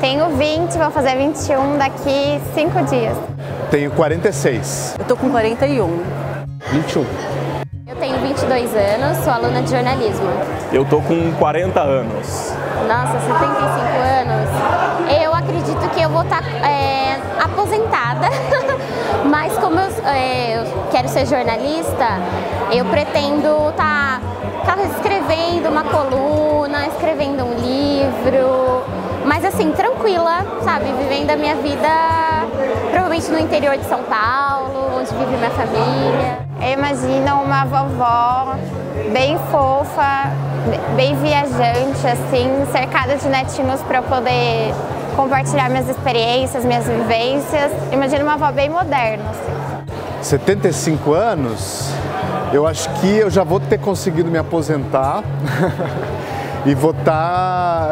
Tenho 20, vou fazer 21 daqui 5 dias. Tenho 46. Eu tô com 41. 21. Eu tenho 22 anos, sou aluna de jornalismo. Eu tô com 40 anos. Nossa, 75 anos. Eu acredito que eu vou estar aposentada, mas como eu quero ser jornalista, eu pretendo estar escrevendo uma coluna, escrevendo um livro, mas assim, tranquila, sabe? Vivendo a minha vida, provavelmente no interior de São Paulo, onde vive minha família. Eu imagino uma vovó bem fofa, bem viajante, assim, cercada de netinhos para eu poder compartilhar minhas experiências, minhas vivências. Imagino uma avó bem moderna, assim. 75 anos, eu acho que eu já vou ter conseguido me aposentar e vou estar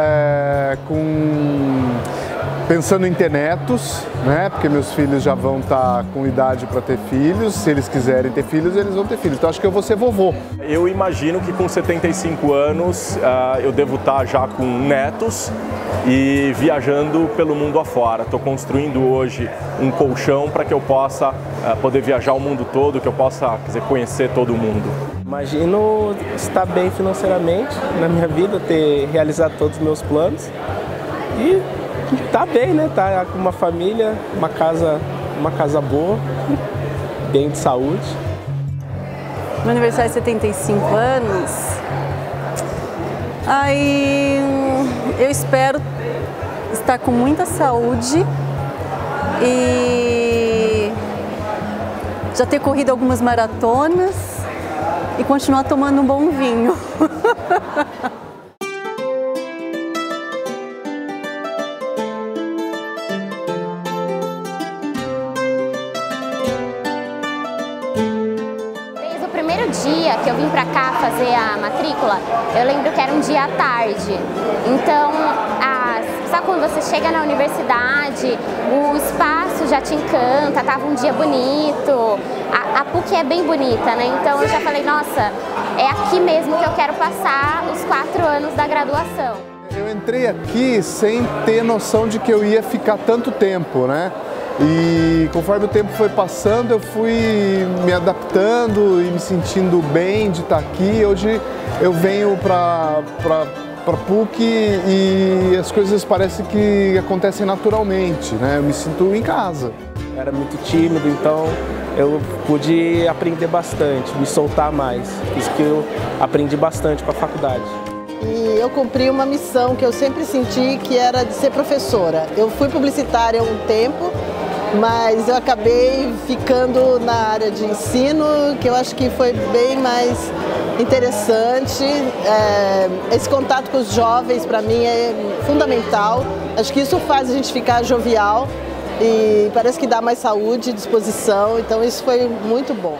pensando em ter netos, né? Porque meus filhos já vão estar com idade para ter filhos. Se eles quiserem ter filhos, eles vão ter filhos. Então acho que eu vou ser vovô. Eu imagino que com 75 anos eu devo estar já com netos e viajando pelo mundo afora. Estou construindo hoje um colchão para que eu possa poder viajar o mundo todo, que eu possa conhecer todo o mundo. Imagino estar bem financeiramente na minha vida, ter realizado todos os meus planos e tá bem, né? Tá com uma família, uma casa boa, bem de saúde. Meu aniversário é 75 anos. Aí eu espero estar com muita saúde e já ter corrido algumas maratonas e continuar tomando um bom vinho. Desde o primeiro dia que eu vim pra cá fazer a matrícula, eu lembro que era um dia à tarde. Então, sabe quando você chega na universidade, o espaço já te encanta, tava um dia bonito. A PUC é bem bonita, né? Então eu já falei, nossa, é aqui mesmo que eu quero passar os 4 anos da graduação. Eu entrei aqui sem ter noção de que eu ia ficar tanto tempo, né? E conforme o tempo foi passando, eu fui me adaptando e me sentindo bem de estar aqui. Hoje eu venho para PUC e as coisas parecem que acontecem naturalmente, né? Eu me sinto em casa. Eu era muito tímido, então eu pude aprender bastante, me soltar mais. Isso que eu aprendi bastante com a faculdade. E eu cumpri uma missão que eu sempre senti, que era de ser professora. Eu fui publicitária há um tempo, mas eu acabei ficando na área de ensino, que eu acho que foi bem mais interessante. Esse contato com os jovens, para mim, é fundamental. Acho que isso faz a gente ficar jovial e parece que dá mais saúde e disposição, então isso foi muito bom.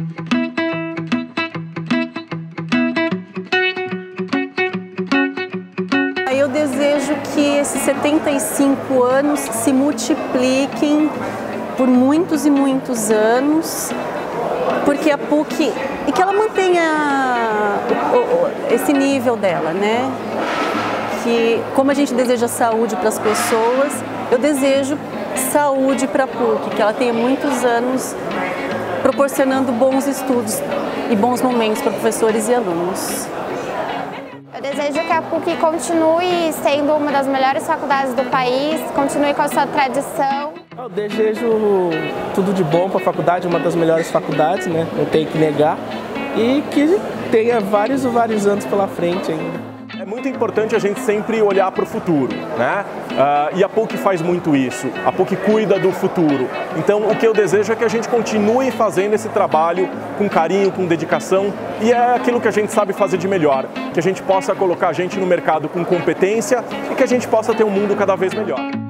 Eu desejo que esses 75 anos se multipliquem por muitos e muitos anos, porque a PUC, e que ela mantenha esse nível dela, né? Que como a gente deseja saúde para as pessoas, eu desejo saúde para a PUC, que ela tenha muitos anos proporcionando bons estudos e bons momentos para professores e alunos. Eu desejo que a PUC continue sendo uma das melhores faculdades do país, continue com a sua tradição. Eu desejo tudo de bom para a faculdade, uma das melhores faculdades, né? Não tenho que negar, e que tenha vários anos pela frente ainda. É muito importante a gente sempre olhar para o futuro, né? E a PUC faz muito isso, a PUC cuida do futuro. Então o que eu desejo é que a gente continue fazendo esse trabalho com carinho, com dedicação, e é aquilo que a gente sabe fazer de melhor, que a gente possa colocar a gente no mercado com competência e que a gente possa ter um mundo cada vez melhor.